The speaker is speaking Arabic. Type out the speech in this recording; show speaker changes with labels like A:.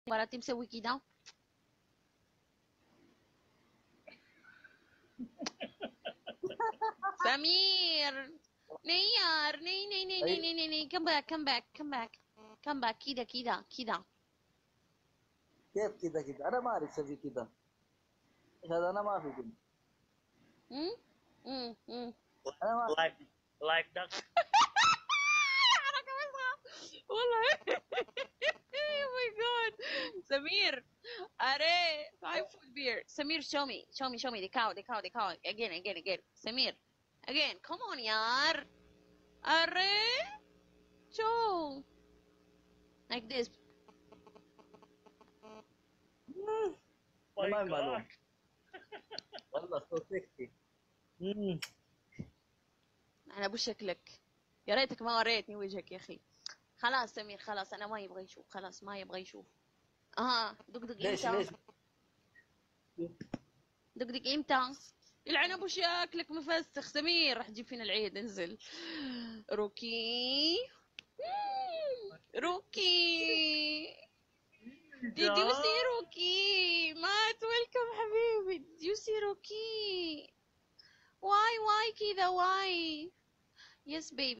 A: مراتي مسوي كده. سمير، نيار، ني ني ني ني
B: أي
A: ني ني ني come back come back come back come back كده كده كده.
B: كيف كذا كذا؟ أنا ما أعرف أسوي كذا. هذا أنا ما في كذا.
A: امم امم
B: أنا ما
C: like that.
A: حركة وسخة والله. Oh my god. سمير، أري 5 foot beer. سمير show me the cow again. سمير again come on يار. أري show like this.
B: أنا
C: My
B: ما
C: God.
B: معلوم. والله صوت سكسي.
A: أنا أبو شكلك، يا ريتك ما وريتني وجهك يا أخي. خلاص سمير خلاص، أنا ما يبغى يشوف، خلاص ما يبغى يشوف. دقدق
B: ليش
A: إمتى؟
B: ليش؟
A: دقدق إمتى؟ يلعن أبو شكلك مفسخ. سمير راح تجيب فينا العيد. انزل روكي. روكي did you see روكي؟ مات ويلكم حبيبي. did you see روكي؟ why كذا why؟ yes baby